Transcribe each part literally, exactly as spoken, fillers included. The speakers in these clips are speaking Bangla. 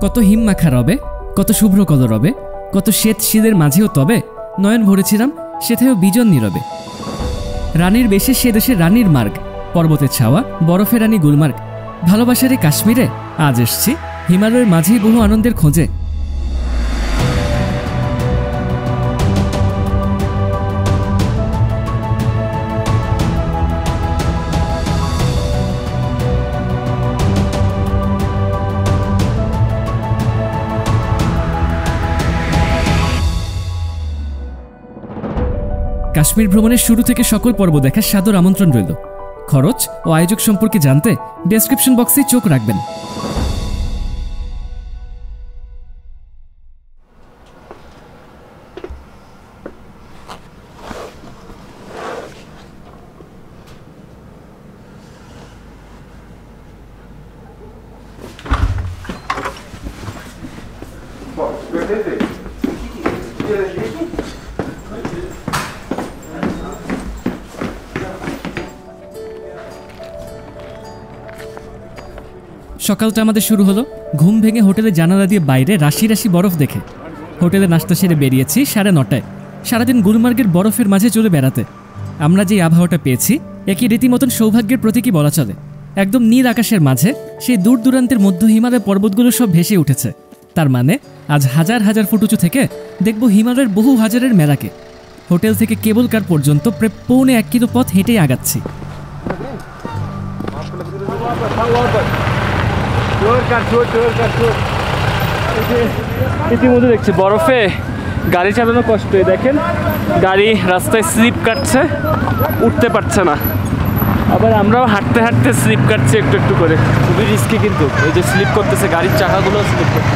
কত হিম মাখা রবে, কত শুভ্র কলরবে, কত শ্বেত শীলের মাঝেও তবে নয়ন ভরেছিলাম সেথায়ও বিজন নীরবে। রানীর বেশে সে দেশে রানীর মার্গ, পর্বতের ছাওয়া বরফে রানী গুলমার্গ। ভালোবাসারে কাশ্মীরে আজ এসছি হিমালয়ের মাঝেই বহু আনন্দের খোঁজে। কাশ্মীর ভ্রমণের শুরু থেকে সকল পর্ব দেখার সাদর আমন্ত্রণ রইল। খরচ ও আয়োজক সম্পর্কে জানতে ডেসক্রিপশন বক্সে চোখ রাখবেন। সকালটা আমাদের শুরু হলো ঘুম ভেঙে হোটেলের জানালা দিয়ে বাইরে রাশি রাশি বরফ দেখে। হোটেলে নাস্তা সেরে বেরিয়েছি সাড়ে নটায়, সারাদিন গুলমার্গের বরফের মাঝে চলে বেড়াতে। আমরা যে আবহাওয়াটা পেয়েছি একই রীতিমতন সৌভাগ্যের প্রতীকই বলা চলে। একদম নীল আকাশের মাঝে সেই দূর দূরান্তের মধ্য হিমালয় পর্বতগুলো সব ভেসে উঠেছে। তার মানে আজ হাজার হাজার ফুট উঁচু থেকে দেখব হিমালয়ের বহু হাজারের মেলাকে। হোটেল থেকে কেবল কার পর্যন্ত প্রায় পৌনে এক কিলো পথ হেঁটেই আগাচ্ছি। ইতিমধ্যে দেখছি বরফে গাড়ি চালানো কষ্ট। দেখেন গাড়ি রাস্তায় স্লিপ কাটছে, উঠতে পারছে না। আবার আমরাও হাঁটতে হাঁটতে স্লিপ কাটছি একটু একটু করে। খুবই রিস্কি কিন্তু, এই যে স্লিপ করতেছে গাড়ির চাকাগুলো স্লিপ করতেছে।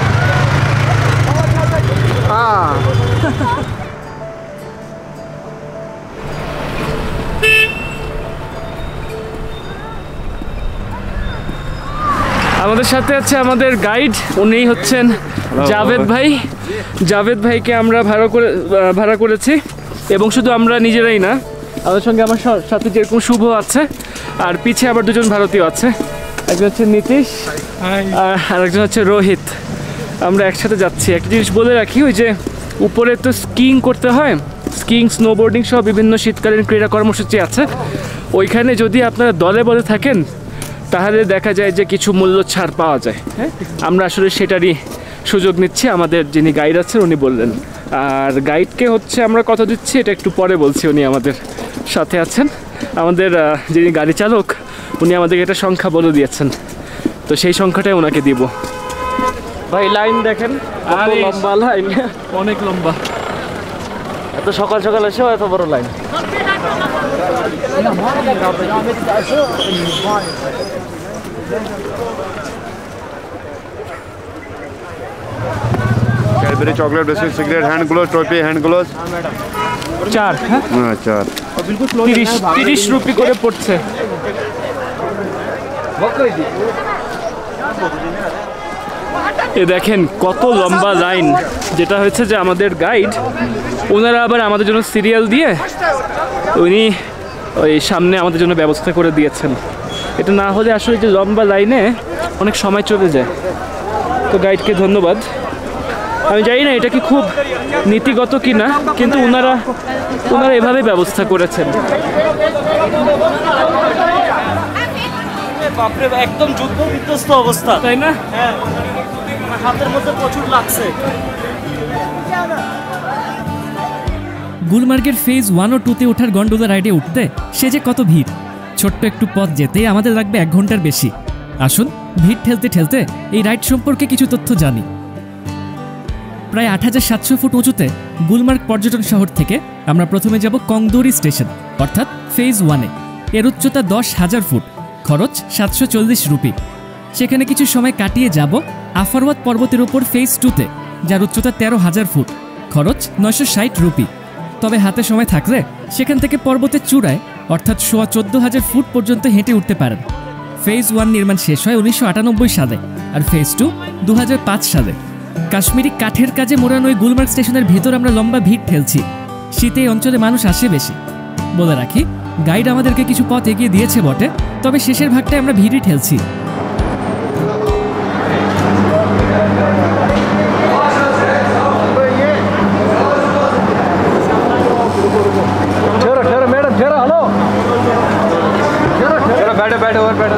আমাদের সাথে আছে আমাদের গাইড, উনি হচ্ছেন জাভেদ ভাই। জাভেদ ভাইকে আমরা ভাড়া করে ভাড়া করেছি এবং শুধু আমরা নিজেরাই না, আমাদের সঙ্গে আমার সাথে যেরকম শুভ আছে আর পিছে আবার দুজন ভারতীয় আছে। একজন হচ্ছে নীতিশ আর একজন হচ্ছে রোহিত। আমরা একসাথে যাচ্ছি। একটা জিনিস বলে রাখি, ওই যে উপরে তো স্কিইং করতে হয়, স্কিইং স্নোবোর্ডিং সহ বিভিন্ন শীতকালীন ক্রীড়া কর্মসূচি আছে। ওইখানে যদি আপনারা দলে বলে থাকেন তাহলে দেখা যায় যে কিছু মূল্য ছাড় পাওয়া যায়। হ্যাঁ, আমরা আসলে সেটারই সুযোগ নিচ্ছি, আমাদের যিনি গাইড আছেন উনি বললেন। আর গাইডকে হচ্ছে আমরা কথা দিচ্ছি, এটা একটু পরে বলছি। উনি আমাদের সাথে আছেন, আমাদের যিনি গাড়ি চালক উনি আমাদেরকে একটা সংখ্যা বলে দিয়েছেন, তো সেই সংখ্যাটাই ওনাকে দিব। ভাই লাইন দেখেন, আর লম্বা লাইন, অনেক লম্বা। এত সকাল সকাল এসেও এত বড় line. Cadbury chocolate biscuit cigarette hand gloves टोपी हैंड ग्लोव्स चार हाँ चार তিরিশ তিরিশ রুপি করে পড়ছে। এ দেখেন কত লম্বা লাইন। যেটা হয়েছে যে আমাদের গাইড ওনারা আবার আমাদের জন্য সিরিয়াল দিয়ে উনি ওই সামনে আমাদের জন্য ব্যবস্থা করে দিয়েছেন। এটা না হলে আসলে যে লম্বা লাইনে অনেক সময় চলে যায়। তো গাইডকে ধন্যবাদ। আমি জানি না এটা কি খুব নীতিগত কি না, কিন্তু ওনারা ওনারা এভাবে ব্যবস্থা করেছেন। বাপরে, একদম যুদ্ধ বিধ্বস্ত অবস্থা, তাই না? হ্যাঁ, হাতের মধ্যে প্রচুর লাগছে। গুলমার্গের ফেজ ওয়ান ও টুতে ওঠার গন্ডোলা রাইডে উঠতে সে যে কত ভিড়। ছোট্ট একটু পথ যেতেই আমাদের লাগবে এক ঘন্টার বেশি। আসুন ভিড় ঠেলতে ঠেলতে এই রাইড সম্পর্কে কিছু তথ্য জানি। প্রায় আট হাজার সাতশো ফুট উঁচুতে গুলমার্গ পর্যটন শহর থেকে আমরা প্রথমে যাব কংদোরি স্টেশন, অর্থাৎ ফেজ ওয়ানে। এর উচ্চতা দশ হাজার ফুট, খরচ সাতশো চল্লিশ রুপি। সেখানে কিছু সময় কাটিয়ে যাব আফারওয়াত পর্বতের ওপর ফেজ টুতে, যার উচ্চতা তেরো হাজার ফুট, খরচ নয়শো ষাট রুপি। তবে হাতে সময় থাকলে সেখান থেকে পর্বতের চূড়ায় অর্থাৎ সোয়া চোদ্দ হাজার ফুট পর্যন্ত হেঁটে উঠতে পারেন। ফেজ ওয়ান নির্মাণ শেষ হয় উনিশশো আটানব্বই সালে আর ফেজ টু দু হাজার পাঁচ সালে। কাশ্মীরি কাঠের কাজে মোড়ানো ওই গুলমার্গ স্টেশনের ভেতর আমরা লম্বা ভিড় ঠেলছি। শীতে এই অঞ্চলে মানুষ আসে বেশি। বলে রাখি, গাইড আমাদেরকে কিছু পথ এগিয়ে দিয়েছে বটে, তবে শেষের ভাগটায় আমরা ভিড়ই ঠেলছি। बैठो और बैठो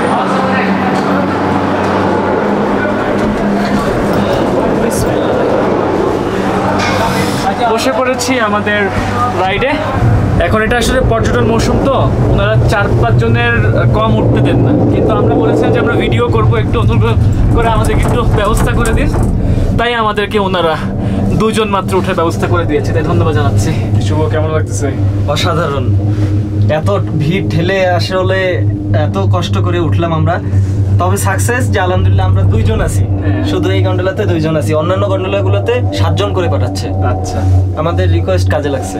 বসে পড়েছি আমাদের রাইডে। এখন এটা আসলে পর্যটন মৌসুম, তো ওনারা চার পাঁচ জনের কম উঠতে দেন না, কিন্তু আমরা বলেছিলাম যে আমরা ভিডিও করব, একটু অনুগ্রহ করে আমাদেরকে একটু ব্যবস্থা করে দিন। তাই আমাদেরকে ওনারা দুজন মাত্র উঠার ব্যবস্থা করে দিয়েছে, তাই ধন্যবাদ জানাচ্ছি। শুভ, কেমন লাগতেছে? অসাধারণ। এত ভিড় ঠেলে আসলে এত কষ্ট করে উঠলাম আমরা, তবে সাকসেস যে আলহামদুলিল্লাহ আমরা দুইজন আছি। শুধু এই গন্ডোলাতে দুইজন আছি, অন্যান্য গন্ডোলাগুলোতে সাতজন করে পাঠাচ্ছে। আচ্ছা, আমাদের রিকোয়েস্ট কাজে লাগছে।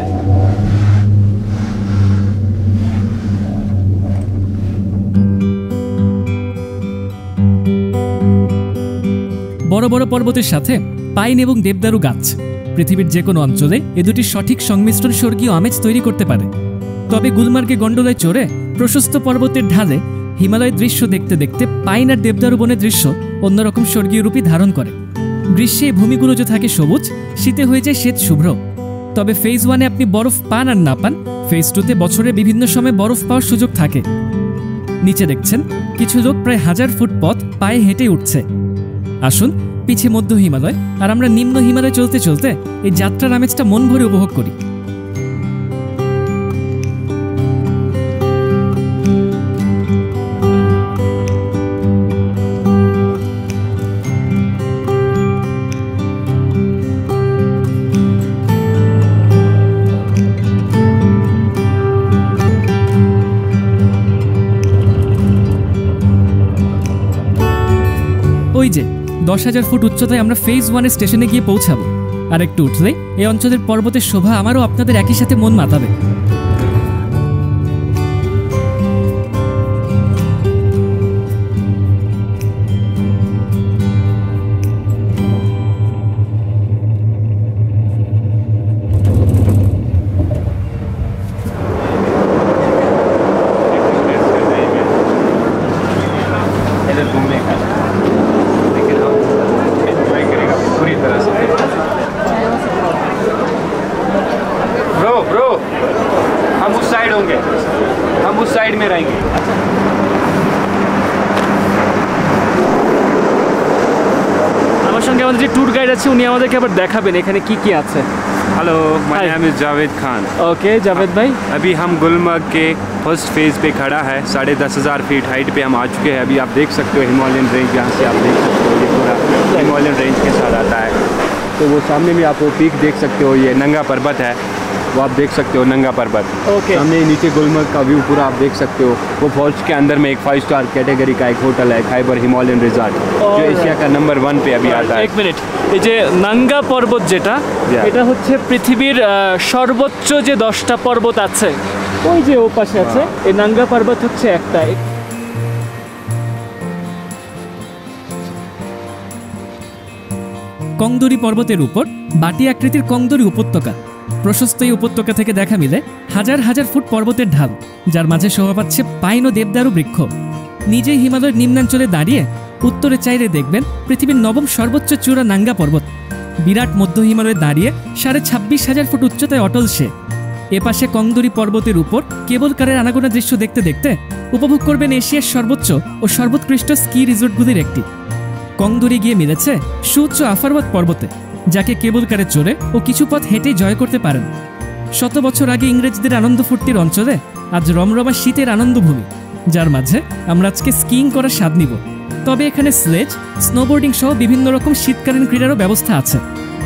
বড় বড় পর্বতের সাথে পাইন এবং দেবদারু গাছ পৃথিবীর যে কোনো অঞ্চলে এ দুটির সঠিক সংমিশ্রণ স্বর্গীয় আমেজ তৈরি করতে পারে। তবে গুলমার্গে গন্ডোলায় চড়ে প্রশস্ত পর্বতের ঢালে হিমালয়ের দৃশ্য দেখতে দেখতে পাইন আর দেবদারু বনের দৃশ্য অন্যরকম স্বর্গীয় রূপই ধারণ করে। গ্রীষ্মে এই ভূমিগুলো যে থাকে সবুজ, শীতে হয়ে যায় শ্বেত শুভ্র। তবে ফেজ ওয়ানে আপনি বরফ পান আর না পান, ফেজ টুতে বছরের বিভিন্ন সময় বরফ পাওয়ার সুযোগ থাকে। নিচে দেখছেন কিছু লোক প্রায় হাজার ফুট পথ পায়ে হেঁটে উঠছে। আসুন পিছে মধ্য হিমালয় আর আমরা নিম্ন হিমালয় চলতে চলতে এই যাত্রার আমেজটা মন ভরে উপভোগ করি। ওই যে দশ হাজার ফুট উচ্চতায় আমরা ফেজ ওয়ানের স্টেশনে গিয়ে পৌঁছাবো। আর একটু উঠলে এই অঞ্চলের পর্বতের শোভা আমারও আপনাদের একই সাথে মন মাতাবে। ब्रो ब्रो हम उस साइड होंगे, हम उस साइड में रहेंगे। আমার সঙ্গে আমাদের যে ট্যুর গাইড আছে উনি আমাদেরকে আবার দেখাবেন এখানে কি কি আছে। Hello, my Hi. Name is Javed Khan. Okay Javed ভাই, अभी हम गुलमर्ग के फर्स्ट फेज़ पे खड़ा है, साढ़े दस हज़ार फीट हाइट पे हम आ चुके हैं। अभी आप देख सकते हो हिमालयन रेंज, यहाँ से आप देख सकते हो ये पूरा हिमालयन रेंज के साथ आता है। तो वो सामने भी आप वो पीक देख सकते हो, ये नंगा पर्वत है, वो आप देख सकते हो नंगा पर्वत। Okay. सामने नीचे गुलमर्ग का व्यू पूरा आप देख सकते हो। वो फॉल्स के अंदर में एक फाइव स्टार कैटेगरी का एक होटल है, खाइबर हिमालयन रिजॉर्ट, जो Alright. एशिया का नंबर वन पे अभी आता है। এক মিনিট, এই যে নাঙ্গা পর্বত যেটা, Yeah. এটা হচ্ছে পৃথিবীর আহ, সর্বোচ্চ যে দশটা পর্বত আছে, ওই যে ও পাশে আছে, এই নাঙ্গা পর্বত হচ্ছে একটা। কংদরি পর্বতের উপর বাটি আকৃতির কংদরি উপত্যকা। প্রশস্ত এই উপত্যকা থেকে দেখা মিলে হাজার হাজার ফুট পর্বতের ঢাল, যার মাঝে শোভা পাচ্ছে পাইন ও দেবদারু বৃক্ষ। নিজেই হিমালয়ের নিম্নাঞ্চলে দাঁড়িয়ে উত্তরে চাইলে দেখবেন পৃথিবীর নবম সর্বোচ্চ চূড়া নাঙ্গা পর্বত। বিরাট মধ্য হিমালয়ে দাঁড়িয়ে সাড়ে ছাব্বিশ হাজার ফুট উচ্চতায় অটল সে। এপাশে কংদরি পর্বতের উপর কেবল কারের আনাগোনা দৃশ্য দেখতে দেখতে উপভোগ করবেন এশিয়ার সর্বোচ্চ ও সর্বোৎকৃষ্ট স্কি রিসোর্টগুলির একটি। কংদরি গিয়ে মিলেছে সুউচ্চ আফারওয়াত পর্বতে, যাকে কেবল কারে চড়ে ও কিছু পথ হেঁটে জয় করতে পারেন। শত বছর আগে ইংরেজদের আনন্দ ফুর্তির অঞ্চলে আজ রমরমা শীতের আনন্দভূমি, যার মাঝে আমরা আজকে স্কিইং করার স্বাদ নিব। তবে এখানে স্লেজ, স্নোবোর্ডিং সহ বিভিন্ন রকম শীতকালীন ক্রীড়ারও ব্যবস্থা আছে।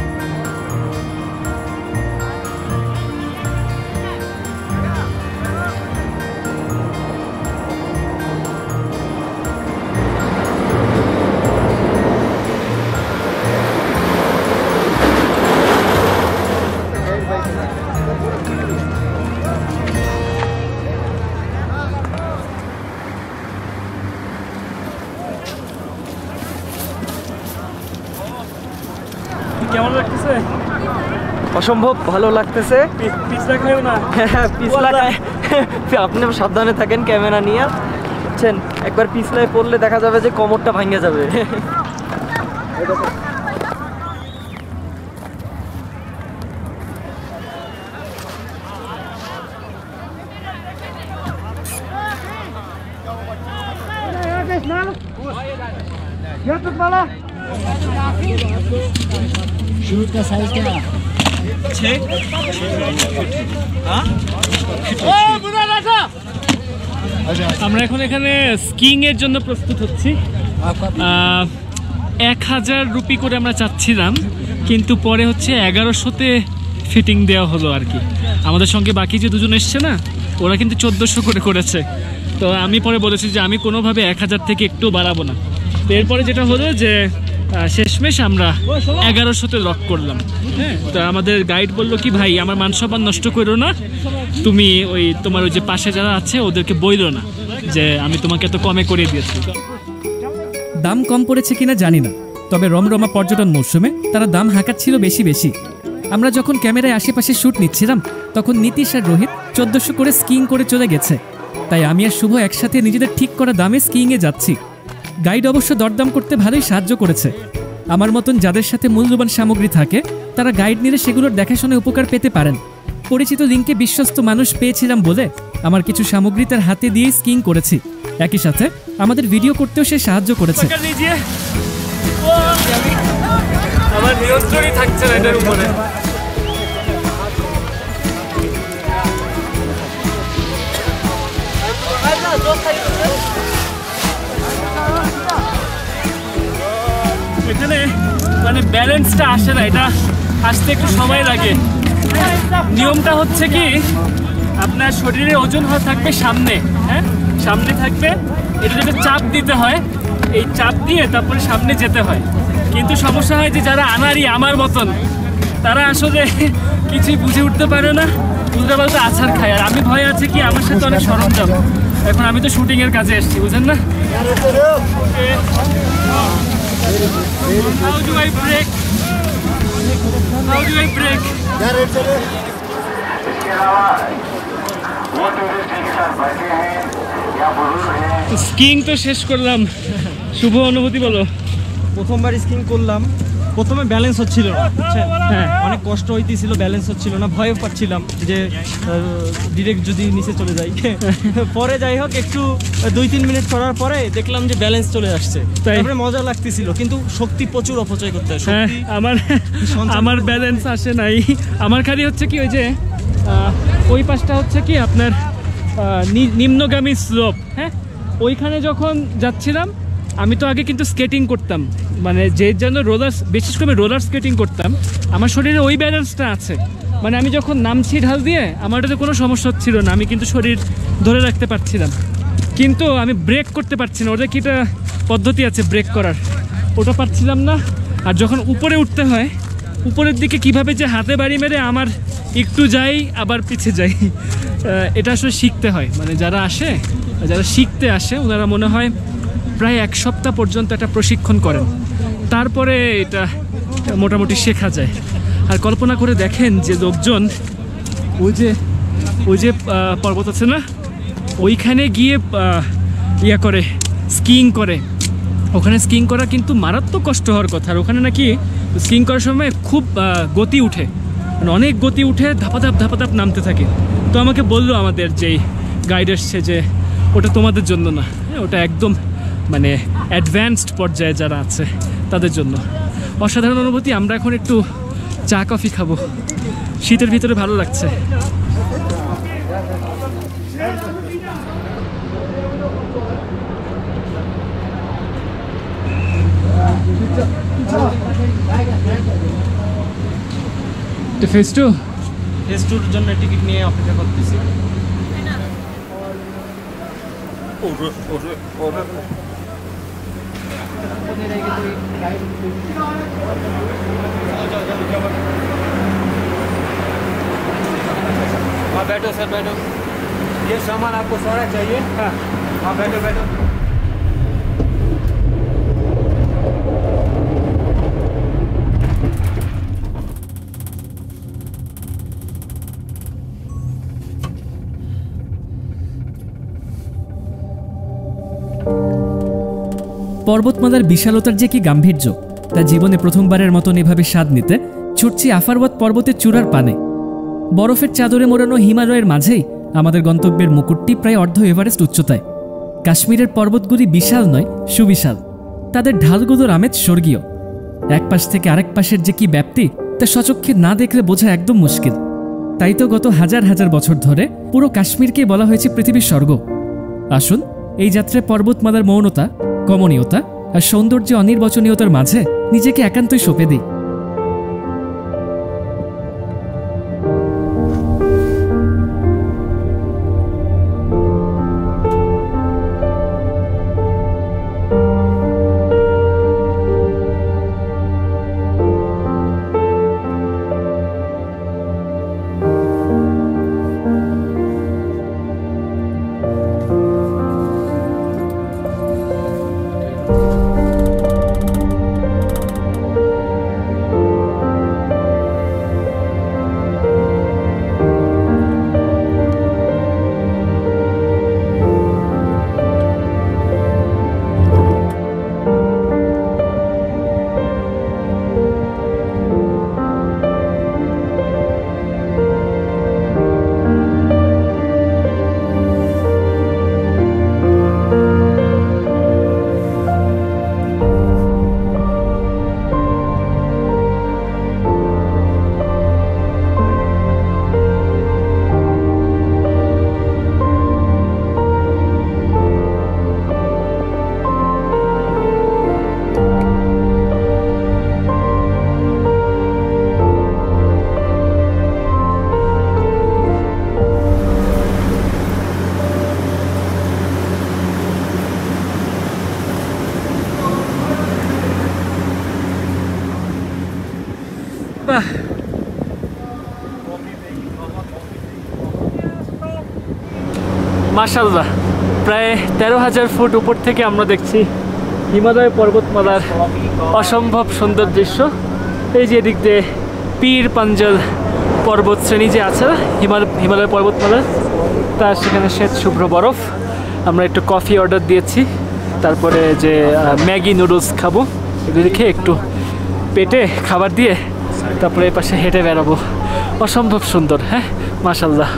কেমন লাগতেছে? অসম্ভব ভালো লাগতেছে। পিছলা খাইও না। হ্যাঁ, পিছলায় আপনি সাবধানে থাকেন ক্যামেরা নিয়ে, বুঝছেন? একবার পিছলায় পড়লে দেখা যাবে যে কোমরটা ভাঙে যাবে। शूट का साइज क्या है? আমরা এখন এখানে স্কিইং এর জন্য প্রস্তুত হচ্ছি। আহ, এক হাজার রুপি করে আমরা চাচ্ছিলাম, কিন্তু পরে হচ্ছে এগারোশোতে ফিটিং দেওয়া হলো আর কি। আমাদের সঙ্গে বাকি যে দুজন এসছে না, ওরা কিন্তু চোদ্দোশো করে করেছে। তো আমি পরে বলেছি যে আমি কোনোভাবে এক হাজার থেকে একটু বাড়াবো না। তো এরপরে যেটা হলো যে আহ, শেষমেশ আমরা এগারোশোতে লক করলাম। হ্যাঁ, তো আমাদের গাইড বললো কি, ভাই আমার মান সম্মান নষ্ট করো না, তুমি ওই তোমার ওই যে পাশে যারা আছে ওদেরকে বইলো না যে আমি তোমাকে এত কমে করে দিয়েছি। দাম কম পড়েছে কিনা জানি না, তবে রমরমা পর্যটন মৌসুমে তারা দাম হাঁকাচ্ছিল বেশি বেশি। আমরা যখন ক্যামেরায় আশেপাশে শ্যুট নিচ্ছিলাম তখন নীতিশ আর রোহিত চোদ্দোশো করে স্কিইং করে চলে গেছে, তাই আমি আর শুভ একসাথে নিজেদের ঠিক করা দামে স্কিইংয়ে যাচ্ছি। গাইড অবশ্য দরদাম করতে ভালোই সাহায্য করেছে। আমার মতন যাদের সাথে মূল্যবান সামগ্রী থাকে তারা গাইড নিলে সেগুলোর দেখাশোনা উপকার পেতে পারেন। পরিচিত লিঙ্কে বিশ্বস্ত মানুষ পেয়েছিলাম বলে আমার কিছু সামগ্রী তার হাতে দিয়েই স্কিইং করেছি। একই সাথে আমাদের ভিডিও করতেও সে সাহায্য করেছে। আমার নিয়ন্ত্রণই থাকছে না এটার উপরে। এখানে মানে ব্যালেন্সটা আসে না, এটা আসতে একটু সময় লাগে। নিয়মটা হচ্ছে কি, আপনার শরীরের ওজন হয়ে থাকবে সামনে, হ্যাঁ সামনে থাকবে, এটা যেটা চাপ দিতে হয়, এই চাপ দিয়ে তারপরে সামনে যেতে হয়। কিন্তু সমস্যা হয় যে যারা আনারি আমার মতন, তারা আসলে কিছুই বুঝে উঠতে পারে না, বুঝতে পারতে আছাড় খায়। আর আমি ভয় আছে কি, আমার সাথে অনেক সরঞ্জাম, এখন আমি তো শুটিংয়ের কাজে এসেছি, বুঝেন না। How do I brake? How do I brake? Skiing তো শেষ করলাম, শুভ অনুভূতি বলো। প্রথমবার স্কিইং করলাম, প্রথমে ব্যালেন্স হচ্ছিল না, বুঝছেন? হ্যাঁ, অনেক কষ্ট হইতেছিল, ব্যালেন্স হচ্ছিল না, ভয় পাচ্ছিলাম যে ডিরেক্ট যদি নিচে চলে যাই। পরে যাই হোক একটু দুই তিন মিনিট করার পরে দেখলাম যে ব্যালেন্স চলে আসছে, তারপরে মজা লাগতেছিল, কিন্তু শক্তি প্রচুর অপচয় করতে হয়। হ্যাঁ, আমার আমার ব্যালেন্স আসে নাই। আমার খালি হচ্ছে কি, ওই যে ওই পাশটা হচ্ছে কি আপনার নিম্নগামী স্লোপ, হ্যাঁ ওইখানে যখন যাচ্ছিলাম, আমি তো আগে কিন্তু স্কেটিং করতাম, মানে যে জন্য রোলার, বিশেষ করে রোলার স্কেটিং করতাম, আমার শরীরে ওই ব্যালেন্সটা আছে। মানে আমি যখন নামছি ঢাল দিয়ে, আমার এটাতে কোনো সমস্যা হচ্ছিল না, আমি কিন্তু শরীর ধরে রাখতে পারছিলাম, কিন্তু আমি ব্রেক করতে পারছি না। ওটা কি একটা পদ্ধতি আছে ব্রেক করার, ওটা পারছিলাম না। আর যখন উপরে উঠতে হয়, উপরের দিকে কিভাবে যে হাতে বাড়ি মেরে আমার একটু যাই আবার পিছে যাই, এটা আসলে শিখতে হয়। মানে যারা আসে, যারা শিখতে আসে, ওনারা মনে হয় প্রায় এক সপ্তাহ পর্যন্ত একটা প্রশিক্ষণ করেন, তারপরে এটা মোটামুটি শেখা যায়। আর কল্পনা করে দেখেন যে লোকজন ওই যে ওই যে পর্বত আছে না, ওইখানে গিয়ে ইয়া করে স্কিইং করে, ওখানে স্কিইং করা কিন্তু মারাত্মক কষ্ট হওয়ার কথা। আর ওখানে নাকি স্কিইং করার সময় খুব গতি উঠে, মানে অনেক গতি উঠে ধাপাধাপ ধাপাধাপ নামতে থাকে। তো আমাকে বললো আমাদের যেই গাইড এসছে যে ওটা তোমাদের জন্য না, ওটা একদম মানে অ্যাডভান্সড পর্যায়ে যারা আছে তাদের জন্য। অসাধারণ অনুভূতি। আমরা এখন একটু চা কফি খাবো, শীতের ভিতরে ভালো লাগছে। ফেজ টু ফেজ টুর জন্য টিকিট নিয়ে অপেক্ষা করতেছি। हाँ बैठो सर बैठो, ये सामान आपको सारा चाहिए। हाँ हाँ बैठो बैठो। পর্বতমালার বিশালতার যে কি গাম্ভীর্য, তা জীবনে প্রথমবারের মতন এভাবে স্বাদ নিতে ছুটছি আফারওয়াত পর্বতের চূড়ার পানে। বরফের চাদরে মোড়ানো হিমালয়ের মাঝেই আমাদের গন্তব্যের মুকুটটি প্রায় অর্ধ এভারেস্ট উচ্চতায়। কাশ্মীরের পর্বতগুলি বিশাল নয়, সুবিশাল। তাদের ঢালগুলোর আমেজ স্বর্গীয়। এক পাশ থেকে আরেক পাশের যে কি ব্যাপ্তি তা স্বচক্ষে না দেখলে বোঝা একদম মুশকিল। তাই তো গত হাজার হাজার বছর ধরে পুরো কাশ্মীরকে বলা হয়েছে পৃথিবীর স্বর্গ। আসুন এই যাত্রায় পর্বতমালার মৌনতা, কমনীয়তা আর সৌন্দর্য অনির্বচনীয়তার মাঝে নিজেকে একান্তই সঁপে দিই। মাশাআল্লাহ, প্রায় তেরো হাজার ফুট উপর থেকে আমরা দেখছি হিমালয় পর্বতমালার অসম্ভব সুন্দর দৃশ্য। এই যে এদিক দিয়ে পীর পাঞ্জল পর্বত শ্রেণী যে আছে হিমাল হিমালয় পর্বতমালার, তার সেখানে শ্বেত শুভ্র বরফ। আমরা একটু কফি অর্ডার দিয়েছি, তারপরে যে ম্যাগি নুডলস খাবো, এগুলি খেয়ে একটু পেটে খাবার দিয়ে তারপরে এই পাশে হেঁটে বেড়াবো। অসম্ভব সুন্দর। হ্যাঁ, মাশাআল্লাহ।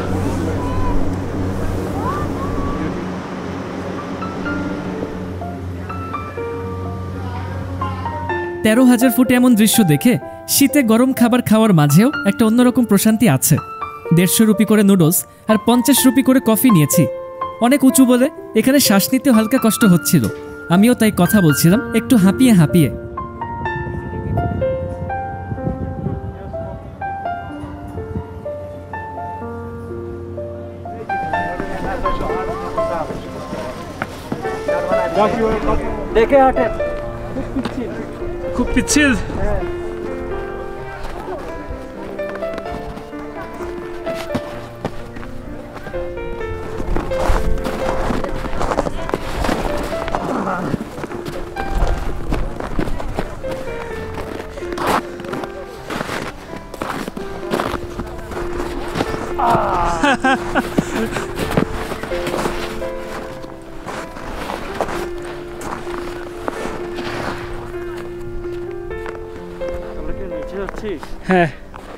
তেরো হাজার ফুটে এমন দৃশ্য দেখে শীতে গরম খাবার খাওয়ার মাঝেও একটা অন্যরকম প্রশান্তি আছে। দেড়শো রুপি করে নুডলস আর পঞ্চাশ রুপি করে কফি নিয়েছি। অনেক উঁচু বলে এখানে শ্বাস নিতে হালকা কষ্ট হচ্ছিল, আমিও তাই কথা বলছিলাম একটু হাঁপিয়ে হাঁপিয়ে। দেখে হাঁটে, খুব পিচ্ছিল। হ্যাঁ,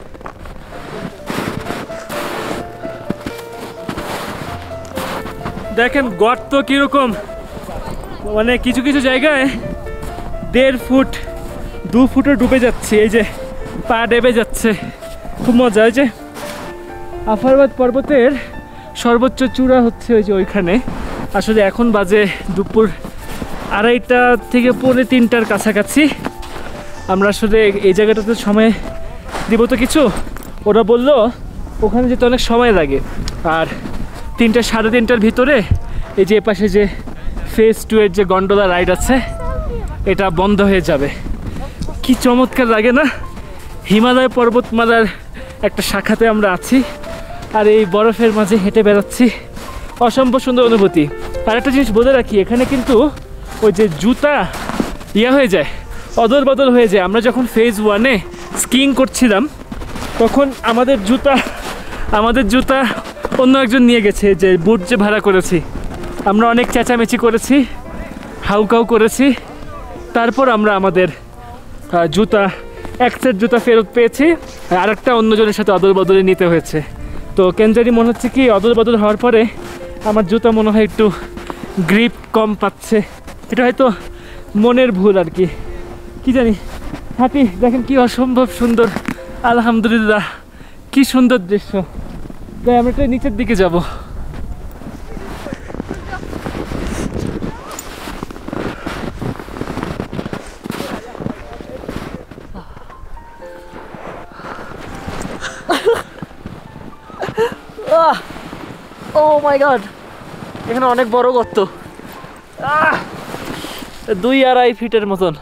দেখেন গর্ত কিরকম, মানে কিছু কিছু জায়গায় দেড় ফুট দু ফুটে ডুবে যাচ্ছে। এই যে পা ডেবে যাচ্ছে, খুব মজা। এই যে আফারবাদ পর্বতের সর্বোচ্চ চূড়া হচ্ছে ওই যে ওইখানে। আসলে এখন বাজে দুপুর আড়াইটা থেকে পৌনে তিনটার কাছাকাছি। আমরা আসলে এই জায়গাটাতে সময় দিব তো কিছু, ওরা বললো ওখানে যেতে অনেক সময় লাগে। আর তিনটা সাড়ে তিনটার ভিতরে এই যে এপাশে যে ফেজ টু এর যে গন্ডোলা রাইড আছে এটা বন্ধ হয়ে যাবে। কি চমৎকার লাগে না? হিমালয় পর্বতমালার একটা শাখাতে আমরা আছি আর এই বরফের মাঝে হেঁটে বেড়াচ্ছি। অসম্ভব সুন্দর অনুভূতি। আর একটা জিনিস বলে রাখি, এখানে কিন্তু ওই যে জুতা ইয়া হয়ে যায়, অদল বদল হয়ে যায়। আমরা যখন ফেজ ওয়ানে স্কিইং করছিলাম তখন আমাদের জুতা আমাদের জুতা অন্য একজন নিয়ে গেছে, যে বুট যে ভাড়া করেছি। আমরা অনেক চেঁচামেচি করেছি, হাউকাউ করেছি, তারপর আমরা আমাদের জুতা এক সেট জুতা ফেরত পেয়েছি, আর একটা অন্যজনের সাথে অদল বদলে নিতে হয়েছে। তো কেন জানি মনে হচ্ছে কি অদল বদল হওয়ার পরে আমার জুতা মনে হয় একটু গ্রিপ কম পাচ্ছে, এটা হয়তো মনের ভুল আর কি, কি জানি। হাঁটি, দেখেন কি অসম্ভব সুন্দর, আলহামদুলিল্লাহ কি সুন্দর দৃশ্য। তাই আমরা একটু নিচের দিকে যাব। ও মাই গড, এখানে অনেক বড় গর্ত, দুই আড়াই ফিটের মতন।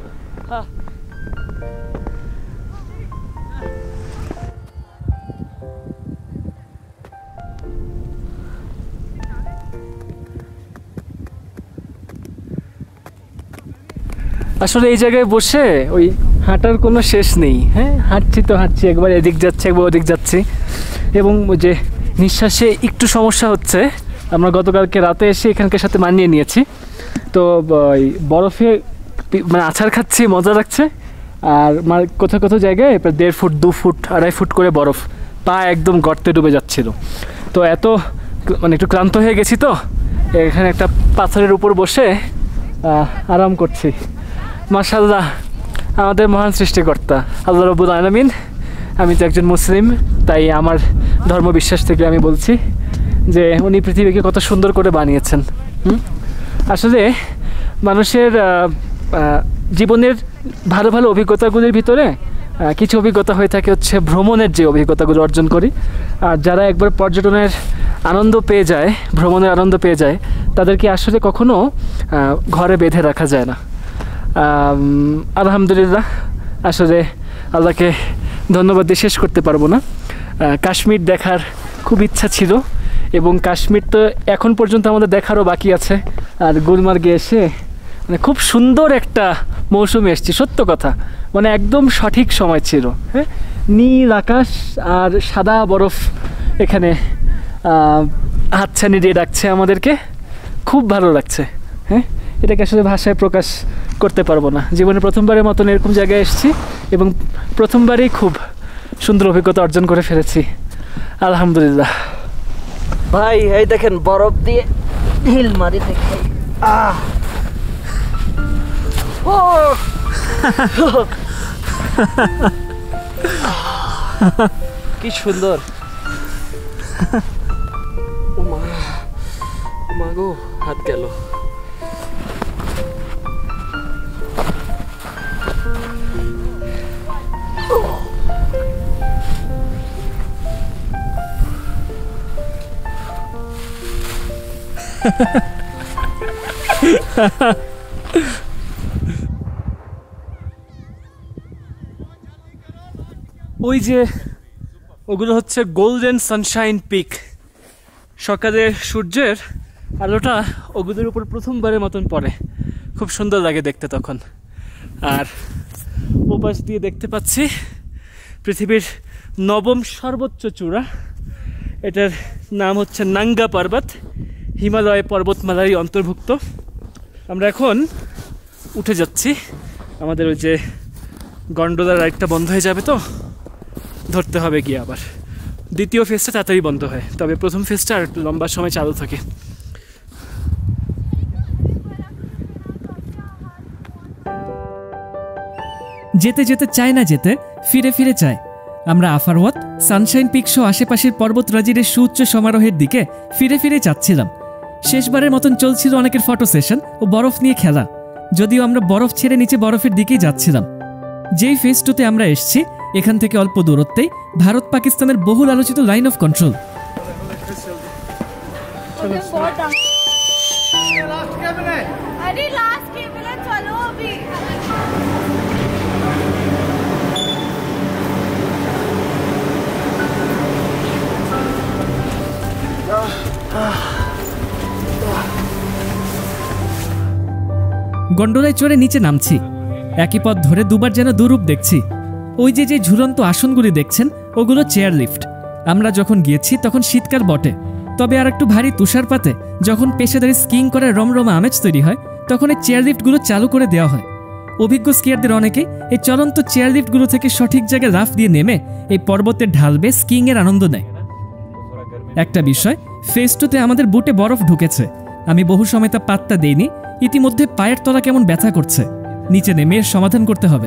আসলে এই জায়গায় বসে ওই হাঁটার কোনো শেষ নেই। হ্যাঁ, হাঁটছি তো হাঁটছি, একবার এদিক যাচ্ছে একবার ওদিক যাচ্ছি, এবং যে নিঃশ্বাসে একটু সমস্যা হচ্ছে। আমরা গতকালকে রাতে এসে এখানকার সাথে মানিয়ে নিয়েছি, তো ওই বরফে মানে আছাড় খাচ্ছি, মজা লাগছে। আর কোথাও কোথাও জায়গায় প্রায় দেড় ফুট দু ফুট আড়াই ফুট করে বরফ, পা একদম গর্তে ডুবে যাচ্ছিল। তো এত মানে একটু ক্লান্ত হয়ে গেছি, তো এখানে একটা পাথরের উপর বসে আরাম করছি। মাশাআল্লাহ, আমাদের মহান সৃষ্টিকর্তা আল্লাহ রাব্বুল আলামিন। আমি তো একজন মুসলিম, তাই আমার ধর্ম বিশ্বাস থেকে আমি বলছি যে উনি পৃথিবীকে কত সুন্দর করে বানিয়েছেন। হুম আসলে মানুষের জীবনের ভালো ভালো অভিজ্ঞতাগুলির ভিতরে কিছু অভিজ্ঞতা হয়ে থাকে হচ্ছে ভ্রমণের যে অভিজ্ঞতাগুলো অর্জন করি। আর যারা একবার পর্যটনের আনন্দ পেয়ে যায়, ভ্রমণের আনন্দ পেয়ে যায়, তাদেরকে আসলে কখনো ঘরে বেঁধে রাখা যায় না। আলহামদুলিল্লাহ, আসলে আল্লাহকে ধন্যবাদ দিয়ে শেষ করতে পারবো না। কাশ্মীর দেখার খুব ইচ্ছা ছিল, এবং কাশ্মীর তো এখন পর্যন্ত আমাদের দেখারও বাকি আছে। আর গুলমার্গে এসে মানে খুব সুন্দর একটা মৌসুমে এসেছি, সত্য কথা, মানে একদম সঠিক সময় ছিল। হ্যাঁ, নীল আকাশ আর সাদা বরফ এখানে হাতছানি দিয়ে ডাকছে আমাদেরকে, খুব ভালো লাগছে। হ্যাঁ, এটাকে আসলে ভাষায় প্রকাশ করতে পারবো না। জীবনে প্রথমবারের মতন এরকম জায়গায় এসেছি, এবং প্রথমবারেই খুব সুন্দর অভিজ্ঞতা অর্জন করে ফেলেছি, আলহামদুলিল্লাহ। ভাই এই দেখেন বরফ দিয়ে ঢিল মারি দেখে, আহ ও কি সুন্দর। ও মা, ও মা গো, হাত গেল। ওই যে ওগুলো হচ্ছে গোল্ডেন সানশাইন পিক। সকালে সূর্যের আলোটা ওগুলোর উপর প্রথমবারের মতন পড়ে, খুব সুন্দর লাগে দেখতে তখন। আর ওপাশ দিয়ে দেখতে পাচ্ছি পৃথিবীর নবম সর্বোচ্চ চূড়া, এটার নাম হচ্ছে নাঙ্গা পর্বত, হিমালয় পর্বতমালারই অন্তর্ভুক্ত। আমরা এখন উঠে যাচ্ছি, আমাদের ওই যে গন্ডোলার রাইডটা বন্ধ হয়ে যাবে, তো ধরতে হবে গিয়ে আবার। দ্বিতীয় ফেজটা তাড়াতাড়ি বন্ধ হয়, তবে প্রথম ফেজটা আর একটু লম্বা সময় চালু থাকে। যেতে যেতে চায় না যেতে, ফিরে ফিরে চায়। আমরা আফারওয়াত, সানশাইন পিক সহ আশেপাশের পর্বতরাজির সুউচ্চ সমারোহের দিকে ফিরে ফিরে যাচ্ছিলাম। শেষবারের মতন চলছিল অনেকের ফটো সেশন ও বরফ নিয়ে খেলা, যদিও আমরা বরফ ছেড়ে নিচে বরফের দিকেই যাচ্ছিলাম। যেই ফেজ টুতে আমরা এসছি, এখান থেকে অল্প দূরত্বেই ভারত পাকিস্তানের বহুল আলোচিত লাইন অফ কন্ট্রোল। গন্ডোলায় চড়ে নিচে নামছি, একই পথ ধরে দুবার যেন দুরূপ দেখছি। ওই যে যে ঝুলন্ত আসনগুলি দেখছেন, ওগুলো চেয়ার লিফট। আমরা যখন গিয়েছি তখন শীতকাল বটে, তবে আর একটু ভারী তুষারপাতে যখন পেশাদারি স্কিং করার রমরমা আমেজ তৈরি হয়, তখন এই চেয়ার লিফটগুলো চালু করে দেওয়া হয়। অভিজ্ঞ স্কিয়ারদের অনেকেই এই চলন্ত চেয়ার লিফটগুলো থেকে সঠিক জায়গায় লাফ দিয়ে নেমে এই পর্বতের ঢাল বেয়ে স্কিং এর আনন্দ নেয়। একটা বিষয়, ফেজ টুতে আমাদের বুটে বরফ ঢুকেছে, আমি বহু সময় তা পাত্তা দেইনি। ইতিমধ্যে পায়ের তলা কেমন ব্যথা করছে। নিচে নেমে এর সমাধান করতে হবে।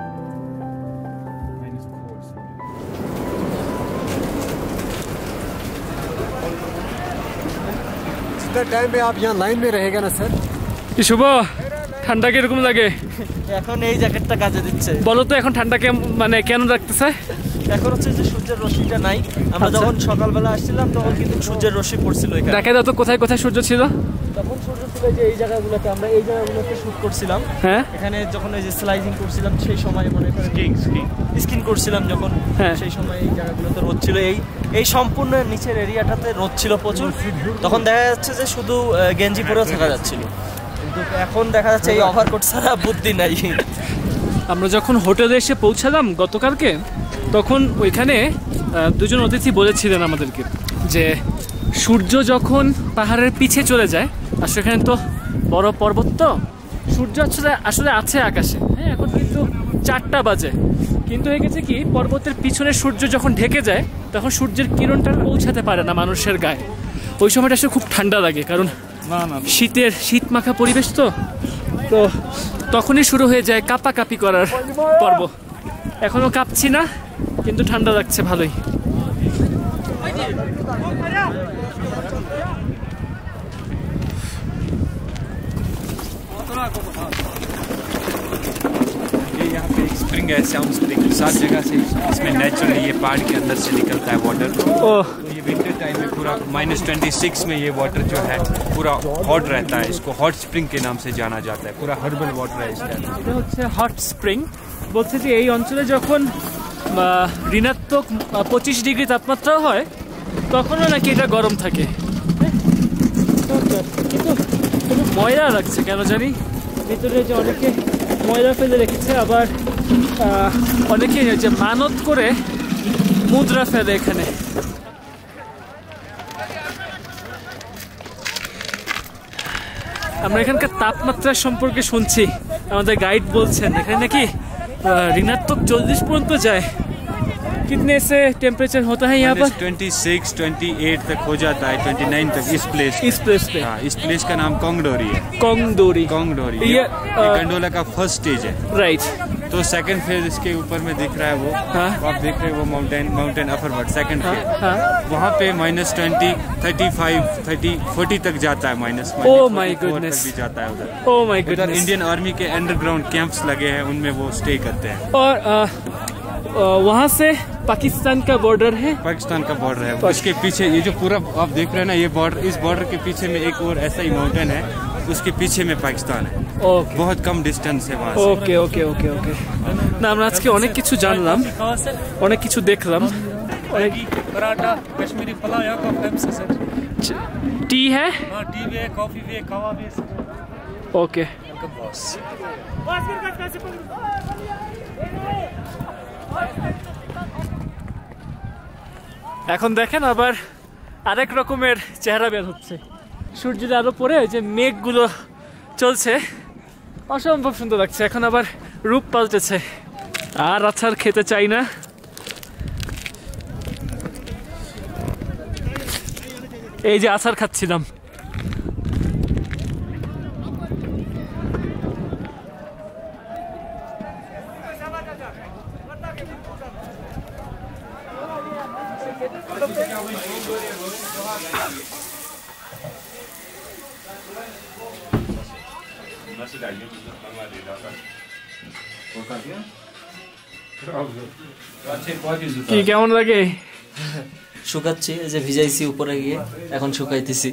टाइम में आप यहाँ लाइन में रहेगा ना सर? কি শুভ, ঠান্ডা কিরকম লাগে? এখন এই জ্যাকেটটা কাজে দিচ্ছে। বলো তো এখন ঠান্ডা কেমন, মানে কেন লাগতেছে? এখন হচ্ছে যে সূর্যের রশ্মিটা নাই। আমরা আচ্ছা। যখন সকালবেলা আসছিলাম তখন কিন্তু সূর্যের রশ্মি পড়ছিল এখানে। দেখা দাও তো কোথায় কোথায় সূর্য ছিল? তখন সূর্য ছিল যে এই জায়গাগুলোতে, আমরা এই জায়গাগুলোতে শুট করছিলাম। হ্যাঁ, এখানে যখন এই যে স্লাইডিং করছিলাম সেই সময় মনে করেন স্কিং স্কিং স্কিন করছিলাম যখন, হ্যাঁ। সেই সময় এই জায়গাগুলোতে রোদ ছিল। এই এই সম্পূর্ণ নিচের এরিয়াটাতে রোদ ছিল প্রচুর। তখন দেখা যাচ্ছে যে শুধু আহ, গেঞ্জি পরেও থাকা যাচ্ছিল, কিন্তু এখন দেখা যাচ্ছে এই ওভারকোট ছাড়া বুদ্ধি নাই। আমরা যখন হোটেলে এসে পৌঁছালাম গতকালকে, তখন ওইখানে আহ, দুজন অতিথি বলেছিলেন আমাদেরকে যে সূর্য যখন পাহাড়ের পিছে চলে যায়, আর সেখানে তো বড় পর্বত, তো সূর্য আসলে আসলে আছে আকাশে। হ্যাঁ, এখন কিন্তু চারটা বাজে, কিন্তু হয়ে গেছে কি পর্বতের পিছনে সূর্য যখন ঢেকে যায় তখন সূর্যের কিরণটা পৌঁছাতে পারে না মানুষের গায়ে। ওই সময়টা আসলে খুব ঠান্ডা লাগে, কারণ শীতের শীত মাখা পরিবেশ, তো তো তখনই শুরু হয়ে যায় কাঁপাকাঁপি করার পর্ব। এখনও কাঁপছি না, কিন্তু ঠান্ডা লাগছে ভালোই। ये यहाँ पे एक स्प्रिंग है, साउंड स्प्रिंग, सात जगह से इसमें नेचुरली ये पहाड़ के अंदर से निकलता है वाटर। ओह, तो ये विंटर टाइम में पूरा माइनस ट्वेंटी सिक्स में ये वाटर जो है पूरा हॉट रहता है। इसको हॉट स्प्रिंग के नाम से जाना जाता है। पूरा हर्बल वाटर है इसका। এটা হচ্ছে হট স্প্রিং। বলছে যে এই অঞ্চলে যখন আহ, ঋণাত্মক পঁচিশ ডিগ্রি তাপমাত্রা হয় তখনও নাকি এটা গরম থাকে। হ্যাঁ, কিন্তু কোনো ময়লা লাগছে কেন জানি, ভিতরে যে অনেকে ময়লা ফেলে রেখেছে, আবার আহ, অনেকে যে মানত করে মুদ্রা ফেলে এখানে। আমরা এখানকার তাপমাত্রা সম্পর্কে শুনছি, আমাদের গাইড বলছেন এখানে नाকি ऋणात्मक चौलीस পর্যন্ত যায়। कितने से टेम्परेचर होता है यहाँ पर? ट्वेंटी सिक्स, ट्वेंटी एट तक हो जाता है, ट्वेंटी नाइन तक इस प्लेस इस प्लेस पे? हाँ, इस प्लेस का नाम कोंगडोरी है। कोंगडोरी, कोंगडोरी ये, ये अ, गंडोला का फर्स्ट स्टेज है। राइट। तो सेकंड फेज इसके ऊपर में दिख रहा है वो, हाँ। वो आप देख रहे हैं वो mountain mountain upper word second हाँ, फेज। हाँ। वहाँ पे minus twenty, thirty five, thirty, forty तक जाता है, माइनस Oh my goodness। तक भी जाता है उधर। ओह माय उधर गुडनेस। इंडियन आर्मी के अंडरग्राउंड कैंप्स लगे हैं, उनमें वो स्टे करते हैं। और आ, आ, वहाँ से पाकिस्तान का बॉर्डर है। पाकिस्तान का बॉर्डर है। उसके पीछे ये जो पूरा आप देख रहे हैं ना, ये बॉर्डर, इस बॉर्डर के पीछे में एक और ऐसा ही माउंटेन है, उसके पीछे में पाकिस्तान है। ओके बहुत कम डिस्टेंस है वहाँ से। ওকে ওকে ওকে ওকে না, আমরা আজকে অনেক কিছু জানলাম, অনেক কিছু দেখলাম। অনেক पराठा कश्मीरी फला यहाँ का फेमस है सर। टी है। हाँ, टी भी है, कॉफी भी है, खावा भी है सर। Okay, welcome boss. এখন দেখেন আবার আরেক রকমের চেহারা বের হচ্ছে। সূর্যের আলো পরে যে মেঘগুলো চলছে, অসম্ভব সুন্দর লাগছে। এখন আবার রূপ পাল্টেছে। আর আছাড় খেতে চাই না। এই যে আছাড় খাচ্ছিলাম। কি কেমন লাগে? শুকাচ্ছি, এই যে ভিজাইছি উপরে গিয়ে, এখন শুকাইতেছি।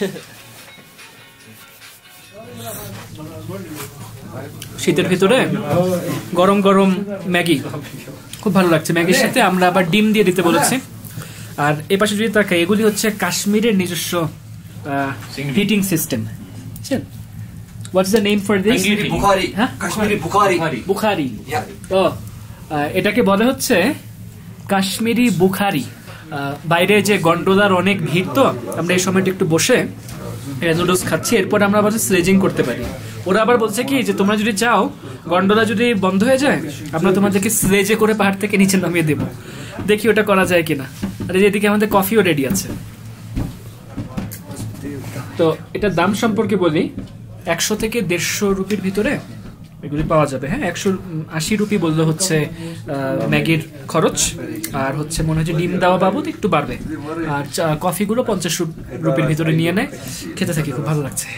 শীতের ভিতরে গরম গরম ম্যাগি খুব ভালো লাগছে। ম্যাগির সাথে আমরা আবার ডিম দিয়ে দিতে বলেছি। আর এই পাশে যদি তাকাই, এগুলি হচ্ছে কাশ্মীরের নিজস্ব heating system. What's the name for this? Bukhari. হ্যাঁ, कश्मीरी बुखारी। বুখারি। Yeah। ও, আহ, এটাকে বলে হচ্ছে কাশ্মীরি বুখারি। আহ, বাইরে যে গন্ডোলার অনেক ভিড়, তো আমরা এই সময়টা একটু বসে নুডলস খাচ্ছি, এরপর আমরা আবার স্লেজিং করতে পারি। ওরা আবার বলছে কি যে তোমরা যদি চাও, গন্ডোলা যদি বন্ধ হয়ে যায়, আমরা তোমাদেরকে স্লেজে করে পাহাড় থেকে নিচে নামিয়ে দেবো। দেখি ওটা করা যায় কিনা। আর এদিকে আমাদের কফিও রেডি আছে। তো এটার দাম সম্পর্কে বলি, একশো থেকে দেড়শো রুপির ভিতরে এগুলি পাওয়া যাবে। হ্যাঁ, একশো আশি রুপি বললে হচ্ছে ম্যাগির খরচ, আর হচ্ছে মনে হয় যে ডিম দেওয়া বাবদ একটু বাড়বে। আর কফিগুলো পঞ্চাশ রুপির ভিতরে নিয়ে নেয়। খেতে থাকি, খুব ভালো লাগছে।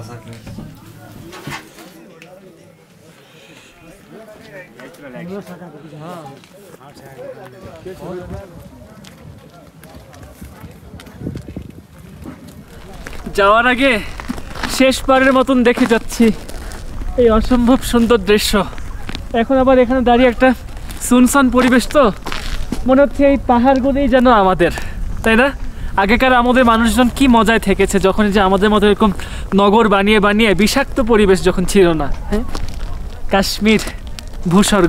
যাওয়ার আগে শেষবারের মতন দেখে যাচ্ছি এই অসম্ভব সুন্দর দৃশ্য। এখন আবার এখানে দাঁড়িয়ে একটা সুনসান পরিবেশ, তো মনে হচ্ছে এই পাহাড়গুলোই যেন আমাদের, তাই না? আগেকার আমাদের মানুষজন কি মজায় থেকেছে যখন যে আমাদের মতো এরকম নগর বানিয়ে বানিয়ে বিষাক্ত পরিবেশ যখন ছিল না। হ্যাঁ, কাশ্মীর ভূস্বর্গ।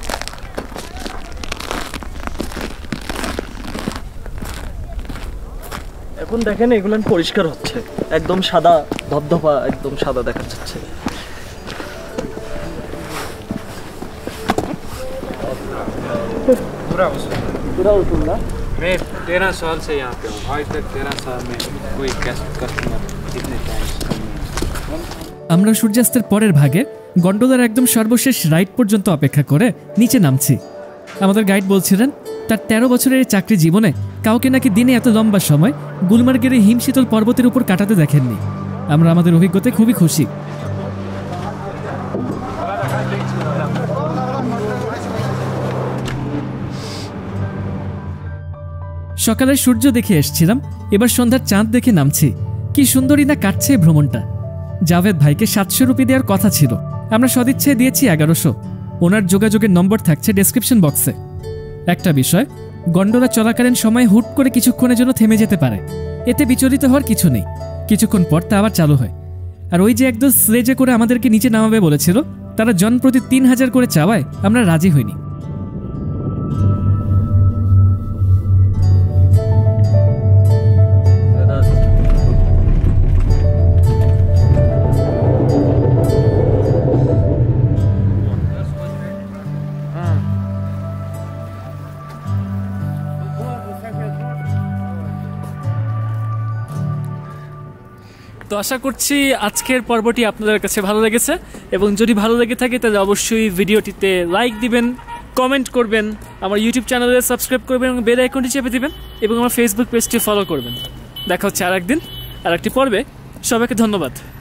এখন দেখেন এগুলো পরিষ্কার হচ্ছে, একদম সাদা ধবধবা, একদম সাদা দেখা যাচ্ছে। मैं तेरह साल से यहाँ पे हूँ, आज तक तेरह साल में कोई कस्टमर इतने टाइम। আমরা সূর্যাস্তের পরের ভাগে গন্ডোলার একদম সর্বশেষ রাইড পর্যন্ত অপেক্ষা করে নিচে নামছি। আমাদের গাইড বলছিলেন তার তেরো বছরের এই চাকরি জীবনে কাউকে নাকি দিনে এত লম্বা সময় গুলমার্গের এই হিমশীতল পর্বতের উপর কাটাতে দেখেননি। আমরা আমাদের অভিজ্ঞতায় খুবই খুশি। সকালের সূর্য দেখে এসছিলাম, এবার সন্ধ্যার চাঁদ দেখে নামছি। কি সুন্দরই না কাটছে এই ভ্রমণটা। জাভেদ ভাইকে সাতশো রুপি দেওয়ার কথা ছিল, আমরা সদিচ্ছায় দিয়েছি এগারোশো। ওনার যোগাযোগের নম্বর থাকছে ডেসক্রিপশন বক্সে। একটা বিষয়, গন্ডোলা চলাকালীন সময় হুট করে কিছুক্ষণের জন্য থেমে যেতে পারে, এতে বিচলিত হওয়ার কিছু নেই। কিছুক্ষণ পর তা আবার চালু হয়। আর ওই যে একদম স্লেজে করে আমাদেরকে নিচে নামাবে বলেছিল, তারা জন প্রতি তিন হাজার করে চাওয়ায় আমরা রাজি হইনি। তো আশা করছি আজকের পর্বটি আপনাদের কাছে ভালো লেগেছে, এবং যদি ভালো লেগে থাকে তাহলে অবশ্যই ভিডিওটিতে লাইক দিবেন, কমেন্ট করবেন, আমার ইউটিউব চ্যানেলে সাবস্ক্রাইব করবেন এবং বেল আইকনটি চেপে দিবেন, এবং আমার ফেসবুক পেজটি ফলো করবেন। দেখা হচ্ছে আর একদিন আর একটি পর্বে। সবাইকে ধন্যবাদ।